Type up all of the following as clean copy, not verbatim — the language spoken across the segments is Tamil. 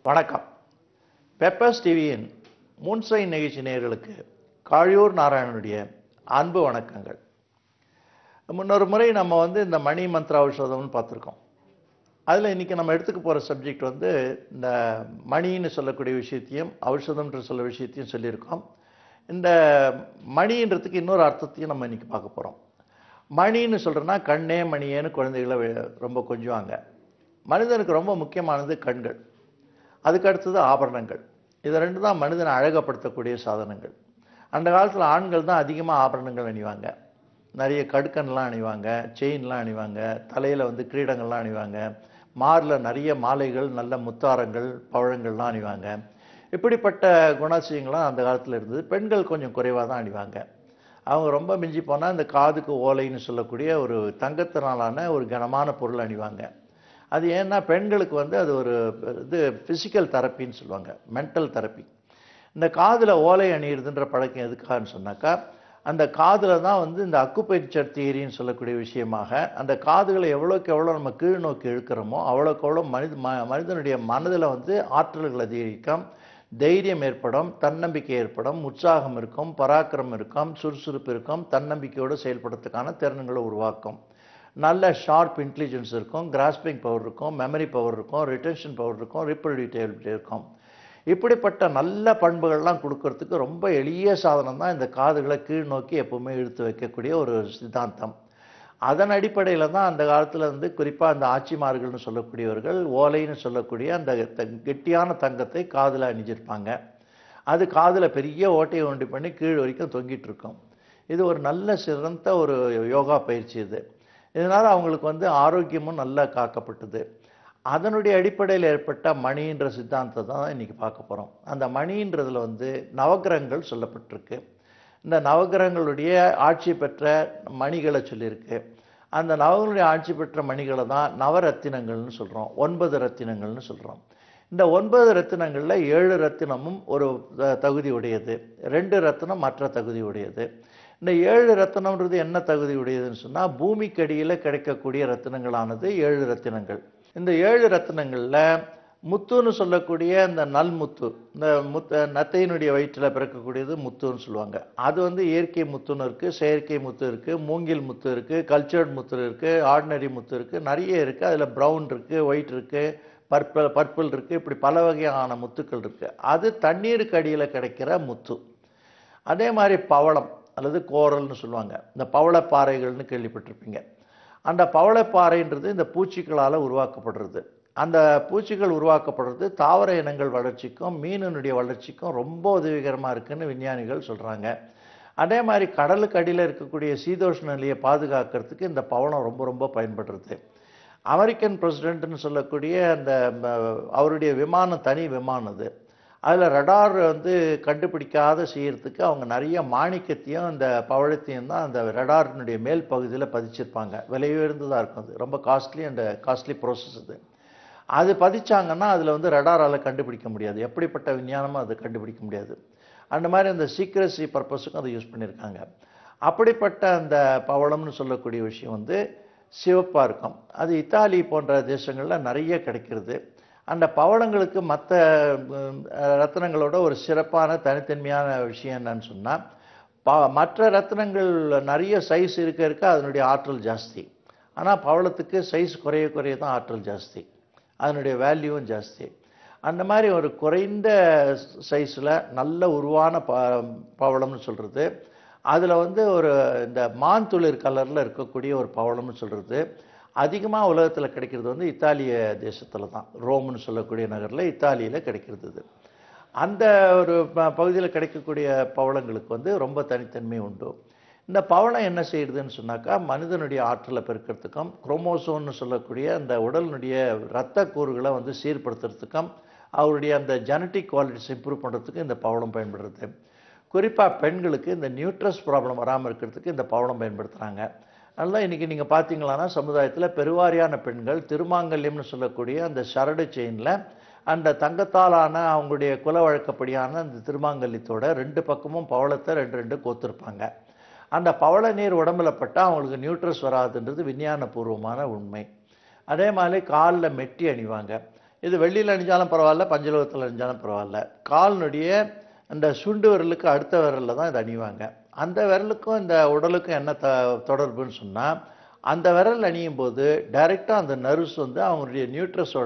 வணக்கம். பெப்பர்ஸ் டிவியின் மூன்சைன் நிகழ்ச்சி நேயர்களுக்கு காழியூர் நாராயணனுடைய அன்பு வணக்கங்கள். முன்னொரு முறை நம்ம இந்த மணி மந்திர ஔஷதம்னு பார்த்துருக்கோம். அதில் இன்றைக்கி நம்ம எடுத்துக்க போகிற சப்ஜெக்ட் இந்த மணின்னு சொல்லக்கூடிய விஷயத்தையும் ஔஷதம்ன்ற சொல்ல விஷயத்தையும் சொல்லியிருக்கோம். இந்த மணின்றதுக்கு இன்னொரு அர்த்தத்தையும் நம்ம இன்றைக்கி பார்க்க போகிறோம். மணின்னு சொல்கிறோன்னா கண்ணே மணியேன்னு குழந்தைகளை ரொம்ப கொஞ்சுவாங்க. மனிதனுக்கு ரொம்ப முக்கியமானது கண்கள், அதுக்கு அடுத்தது ஆபரணங்கள். இது ரெண்டு தான் மனிதனை அழகப்படுத்தக்கூடிய சாதனங்கள். அந்த காலத்தில் ஆண்கள் தான் அதிகமாக ஆபரணங்கள் அணிவாங்க. நிறைய கடுக்கன்லாம் அணிவாங்க, செயின்லாம் அணிவாங்க, தலையில் கிரீடங்கள்லாம் அணிவாங்க, மாரில் நிறைய மாலைகள், நல்ல முத்தாரங்கள், பழங்கள்லாம் அணிவாங்க. இப்படிப்பட்ட குணாசியங்கள்லாம் அந்த காலத்தில் இருந்தது. பெண்கள் கொஞ்சம் குறைவாக தான் அணிவாங்க. அவங்க ரொம்ப மிஞ்சி போனால் இந்த காதுக்கு ஓலைன்னு சொல்லக்கூடிய ஒரு தங்கத்தினாலான ஒரு கனமான பொருள் அணிவாங்க. அது ஏன்னா பெண்களுக்கு அது ஒரு ஃபிசிக்கல் தெரப்பின்னு சொல்லுவாங்க, மென்டல் தெரப்பி. இந்த காதில் ஓலை அணியிறதுன்ற பழக்கம் எதுக்காகன்னு சொன்னாக்கா, அந்த காதில் தான் இந்த அக்குபஞ்சர் தியரின்னு சொல்லக்கூடிய விஷயமாக அந்த காதுகளை எவ்வளோக்கு எவ்வளோ நம்ம கீழ் நோக்கி இழுக்கிறோமோ அவ்வளோக்கு எவ்வளோ மனிதனுடைய மனதில் ஆற்றல்கள் அதிகரிக்கும், தைரியம் ஏற்படும், தன்னம்பிக்கை ஏற்படும், உற்சாகம் இருக்கும், பராக்கிரமம் இருக்கும், சுறுசுறுப்பு இருக்கும், தன்னம்பிக்கையோடு செயல்படுறதுக்கான திறன்களை உருவாக்கும். நல்ல ஷார்ப் இன்டெலிஜென்ஸ் இருக்கும், கிராஸ்பிங் பவர் இருக்கும், மெமரி பவர் இருக்கும், ரிட்டென்ஷன் பவர் இருக்கும், ரிப்ரொடக்டிவிட்டி இருக்கும். இப்படிப்பட்ட நல்ல பண்புகள்லாம் கொடுக்கறதுக்கு ரொம்ப எளிய சாதனம் தான் இந்த காதுகளை கீழ் நோக்கி எப்பவுமே இழுத்து வைக்கக்கூடிய ஒரு சித்தாந்தம். அதன் அடிப்படையில் தான் அந்த காலத்தில் குறிப்பாக அந்த ஆட்சிமார்கள்னு சொல்லக்கூடியவர்கள் ஓலைன்னு சொல்லக்கூடிய அந்த கெட்டியான தங்கத்தை காதில் அணிஞ்சிருப்பாங்க. அது காதில் பெரிய ஓட்டையை உண்டு பண்ணி கீழ் வரைக்கும் தொங்கிட்டு இருக்கும். இது ஒரு நல்ல சிறந்த ஒரு யோகா பயிற்சி. இதனால் அவங்களுக்கு ஆரோக்கியமும் நல்லா காக்கப்பட்டது. அதனுடைய அடிப்படையில் ஏற்பட்ட மணின்ற சித்தாந்தத்தை தான் இன்றைக்கி பார்க்க போகிறோம். அந்த மணின்றதில் நவகிரகங்கள் சொல்லப்பட்டிருக்கு. இந்த நவகிரகங்களுடைய ஆட்சி பெற்ற மணிகளை சொல்லியிருக்கு. அந்த நவகிரகங்களுடைய ஆட்சி பெற்ற மணிகளை தான் நவரத்தினங்கள்னு சொல்கிறோம், 9 ரத்தினங்கள்னு சொல்கிறோம். இந்த 9 ரத்தினங்களில் 7 ரத்தினமும் ஒரு தகுதி உடையது, 2 ரத்தினம் மற்ற தகுதி உடையது. இந்த 7 ரத்தினம்ன்றது என்ன தகுதி உடையதுன்னு சொன்னால், பூமிக்கடியில் கிடைக்கக்கூடிய ரத்தினங்களானது 7 ரத்தினங்கள். இந்த 7 ரத்தினங்களில் முத்துன்னு சொல்லக்கூடிய இந்த நல்முத்து, இந்த நத்தையினுடைய வயிற்றில் பிறக்கக்கூடியது முத்துன்னு சொல்லுவாங்க. அது இயற்கை முத்துன்னு இருக்குது, செயற்கை முத்து இருக்குது, மூங்கில் முத்து இருக்குது, கல்ச்சர்ட் முத்து இருக்குது, ஆர்டினரி முத்து இருக்குது, நிறைய இருக்குது. அதில் ப்ரௌன் இருக்குது, ஒயிட் இருக்குது, பர்பிள் இருக்குது, இப்படி பல வகையான முத்துக்கள் இருக்குது. அது தண்ணீருக்கு அடியில் கிடைக்கிற முத்து. அதே மாதிரி பவளம் அல்லது கோரல்னு சொல்லுவாங்க. இந்த பவளப்பாறைகள்னு கேள்விப்பட்டிருப்பீங்க. அந்த பவளப்பாறைன்றது இந்த பூச்சிகளால் உருவாக்கப்படுறது. அந்த பூச்சிகள் உருவாக்கப்படுறது தாவர இனங்கள் வளர்ச்சிக்கும் மீனினுடைய வளர்ச்சிக்கும் ரொம்ப உதவிகரமாக இருக்குதுன்னு விஞ்ஞானிகள் சொல்கிறாங்க. அதே மாதிரி கடலுக்கு அடியில் இருக்கக்கூடிய சீதோஷ்ண நிலையை பாதுகாக்கிறதுக்கு இந்த பவளம் ரொம்ப ரொம்ப பயன்படுறது. அமெரிக்கன் பிரசிடென்ட்னு சொல்லக்கூடிய அந்த அவருடைய விமானம் தனி விமானம். அதில் ரடார் கண்டுபிடிக்காத செய்யறதுக்கு அவங்க நிறைய மாணிக்கத்தையும் இந்த பவழத்தையும் தான் அந்த ரடாரினுடைய மேல் பகுதியில் பதிச்சிருப்பாங்க. விலை உயர்ந்ததாக இருக்கும். அது ரொம்ப காஸ்ட்லி ப்ரோசஸ். அது பதிச்சாங்கன்னா அதில் ரடாரால் கண்டுபிடிக்க முடியாது, எப்படிப்பட்ட விஞ்ஞானமும் அதை கண்டுபிடிக்க முடியாது. அந்த மாதிரி அந்த சீக்ரெசி பர்பஸுக்கும் அதை யூஸ் பண்ணியிருக்காங்க. அப்படிப்பட்ட அந்த பவளம்னு சொல்லக்கூடிய விஷயம் சிவப்பாக இருக்கும். அது இத்தாலி போன்ற தேசங்களில் நிறைய கிடைக்கிறது. அந்த பவளங்களுக்கு மற்ற ரத்தினங்களோட ஒரு சிறப்பான தனித்தன்மையான விஷயம் என்னன்னு சொன்னால், மற்ற ரத்தினங்கள் நிறைய சைஸ் இருக்க அதனுடைய ஆற்றல் ஜாஸ்தி. ஆனால் பவளத்துக்கு சைஸ் குறைய தான் ஆற்றல் ஜாஸ்தி, அதனுடைய வேல்யூவும் ஜாஸ்தி. அந்த மாதிரி ஒரு குறைந்த சைஸில் நல்ல உருவான பவளம்னு சொல்கிறது. அதில் ஒரு இந்த மான்துளிர் கலரில் இருக்கக்கூடிய ஒரு பவளம்னு சொல்கிறது. அதிகமாக உலகத்தில் கிடைக்கிறது இத்தாலிய தேசத்தில் தான், ரோம்னு சொல்லக்கூடிய நகரில் இத்தாலியில் கிடைக்கிறது. அந்த ஒரு பகுதியில் கிடைக்கக்கூடிய பவளங்களுக்கு ரொம்ப தனித்தன்மை உண்டு. இந்த பவளம் என்ன செய்யுதுன்னு சொன்னாக்கா, மனிதனுடைய ஆற்றலை பெருக்கிறதுக்கும் குரோமோசோம்னு சொல்லக்கூடிய அந்த உடலினுடைய இரத்த கூறுகளை சீர்படுத்துறதுக்கும் அவருடைய அந்த ஜெனட்டிக் குவாலிட்டிஸ் இம்ப்ரூவ் பண்ணுறதுக்கு இந்த பவளம் பயன்படுறது. குறிப்பாக பெண்களுக்கு இந்த நியூட்ரஸ் ப்ராப்ளம் வராமல் இருக்கிறதுக்கு இந்த பவளம் பயன்படுத்துகிறாங்க. அதனால் இன்றைக்கி நீங்கள் பார்த்தீங்களான்னா சமுதாயத்தில் பெருவாரியான பெண்கள் திருமாங்கல்யம்னு சொல்லக்கூடிய அந்த சரடு செயினில் அந்த தங்கத்தாலான அவங்களுடைய குல வழக்கப்படியான அந்த திருமாங்கல்யத்தோட 2 பக்கமும் பவளத்தை 2 கோத்திருப்பாங்க. அந்த பவள நீர் உடம்புல பட்டால் அவங்களுக்கு நியூட்ரஸ் வராதுன்றது விஞ்ஞானபூர்வமான உண்மை. அதே மாதிரி காலில் மெட்டி அணிவாங்க. இது வெள்ளியில் அணிஞ்சாலும் பரவாயில்ல, பஞ்சலோகத்தில் அணிஞ்சாலும் பரவாயில்ல. காலினுடைய அந்த சுண்டு விரலுக்கு அடுத்த விரலில் தான் இதை அணிவாங்க. அந்த விரலுக்கும் இந்த உடலுக்கும் என்ன தொடர்புன்னு சொன்னால், அந்த விரல் அணியும் போது டைரெக்டாக அந்த நர்வ்ஸ் வந்து அவங்களுடைய நியூட்ரஸோட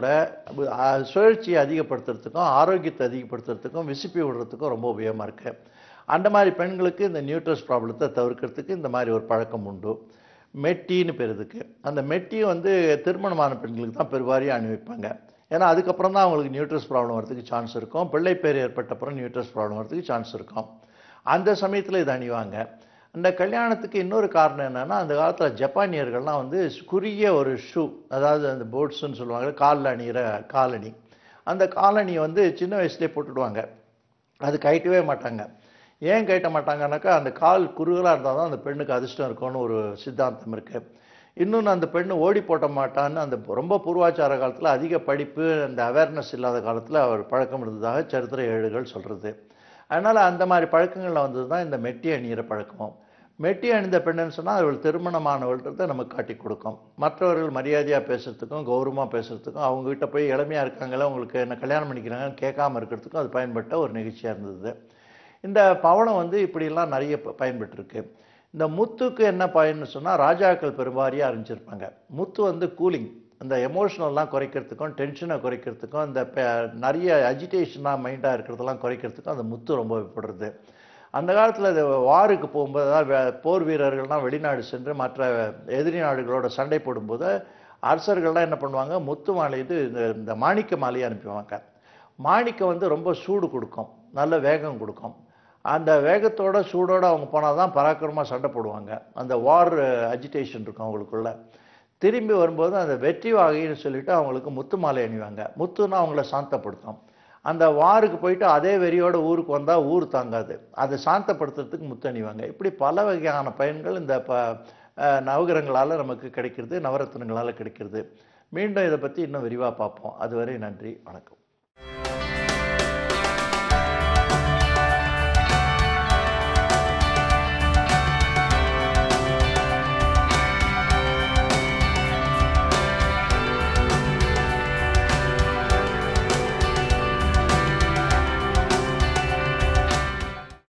சுழற்சியை அதிகப்படுத்துறதுக்கும், ஆரோக்கியத்தை அதிகப்படுத்துறதுக்கும், விசிப்பி விடுறதுக்கும் ரொம்ப உபயோகமாக இருக்குது. அந்த மாதிரி பெண்களுக்கு இந்த நியூட்ரஸ் ப்ராப்ளத்தை தவிர்க்கிறதுக்கு இந்த மாதிரி ஒரு பழக்கம் உண்டு. மெட்டின்னு பேர் இதுக்கு. அந்த மெட்டி வந்து திருமணமான பெண்களுக்கு தான் பெருவாரியாக அணிவிப்பாங்க. ஏன்னா அதுக்கப்புறம் தான் அவங்களுக்கு நியூட்ரஸ் ப்ராப்ளம் வரதுக்கு சான்ஸ் இருக்கும். பிள்ளை பேர் ஏற்பட்ட அப்புறம் நியூட்ரஸ் ப்ராப்ளம் வரதுக்கு சான்ஸ் இருக்கும். அந்த சமயத்தில் இதை அணிவாங்க. அந்த கல்யாணத்துக்கு இன்னொரு காரணம் என்னென்னா, அந்த காலத்தில் ஜப்பானியர்கள்லாம் வந்து குறுகிய ஒரு ஷூ, அதாவது அந்த போட்ஸுன்னு சொல்லுவாங்க, காலில் அணிகிற காலணி. அந்த காலணியை வந்து சின்ன வயசுலேயே போட்டுடுவாங்க. அது கழட்டவே மாட்டாங்க. ஏன் கழட்ட மாட்டாங்கன்னாக்கா, அந்த கால் குறுகலாக இருந்தால் தான் அந்த பெண்ணுக்கு அதிர்ஷ்டம் இருக்கும்னு ஒரு சித்தாந்தம் இருக்குது. இன்னொன்று, அந்த பெண்ணு ஓடி போட்ட மாட்டான்னு அந்த ரொம்ப பூர்வாச்சார காலத்தில் அதிக படிப்பு, அந்த அவேர்னஸ் இல்லாத காலத்தில் அவர் பழக்கம் இருந்ததாக சரித்திர ஏடுகள் சொல்கிறது. அதனால் அந்த மாதிரி பழக்கங்களில் வந்தது தான் இந்த மெட்டி அணிகிற பழக்கம். மெட்டி அணிந்த பெண்ணுன்னு சொன்னால் அவர்கள் திருமணமானவர்கள்ன்றதை நமக்கு காட்டி கொடுக்கும். மற்றவர்கள் மரியாதையாக பேசுகிறதுக்கும், கௌரவமாக பேசுகிறதுக்கும், அவங்ககிட்ட போய் இளமையாக இருக்காங்களே உங்களுக்கு என்ன கல்யாணம் பண்ணிக்கிறாங்கன்னு கேட்காம இருக்கிறதுக்கும் அது பயன்பட்ட ஒரு நிகழ்ச்சியாக இருந்தது. இந்த பவளம் வந்து இப்படிலாம் நிறைய பயன்பட்டுருக்கு. இந்த முத்துக்கு என்ன பயன்னு சொன்னால், ராஜாக்கள் பெருவாரியாக அறிஞ்சிருப்பாங்க. முத்து வந்து கூலிங், அந்த எமோஷனல்லாம் குறைக்கிறதுக்கும், டென்ஷனை குறைக்கிறதுக்கும், இந்த நிறைய அஜிடேஷனாக மைண்டாக இருக்கிறதெல்லாம் குறைக்கிறதுக்கும் அந்த முத்து ரொம்ப உபயோகப்படுறது. அந்த காலத்தில் இது வாருக்கு போகும்போது, அதாவது போர் வீரர்கள்லாம் வெளிநாடு சென்று மற்ற எதிரி நாடுகளோட சண்டை போடும்போது அரசர்கள்லாம் என்ன பண்ணுவாங்க, முத்து மாலை இது இந்த மாணிக்க மாலையை அனுப்புவாங்க. மாணிக்கம் வந்து ரொம்ப சூடு கொடுக்கும், நல்ல வேகம் கொடுக்கும். அந்த வேகத்தோட சூடோடு அவங்க போனால் தான் பராக்கிரமாக சண்டை போடுவாங்க. அந்த வார் அஜிடேஷன் இருக்கும் அவங்களுக்குள்ள. திரும்பி வரும்போது அந்த வெற்றி வாகைன்னு சொல்லிட்டு அவங்களுக்கு முத்து மாலை அணிவாங்க. முத்துன்னா அவங்கள சாந்தப்படுத்தும். அந்த வாருக்கு போயிட்டு அதே வெறியோட ஊருக்கு வந்தால் ஊர் தாங்காது. அதை சாந்தப்படுத்துறதுக்கு முத்து அணிவாங்க. இப்படி பல வகையான பயன்கள் இந்த நவகிரகங்களால் நமக்கு கிடைக்கிறது, நவரத்னங்களால் கிடைக்கிறது. மீண்டும் இதை பற்றி இன்னும் விரிவாக பார்ப்போம். அதுவரை நன்றி, வணக்கம்.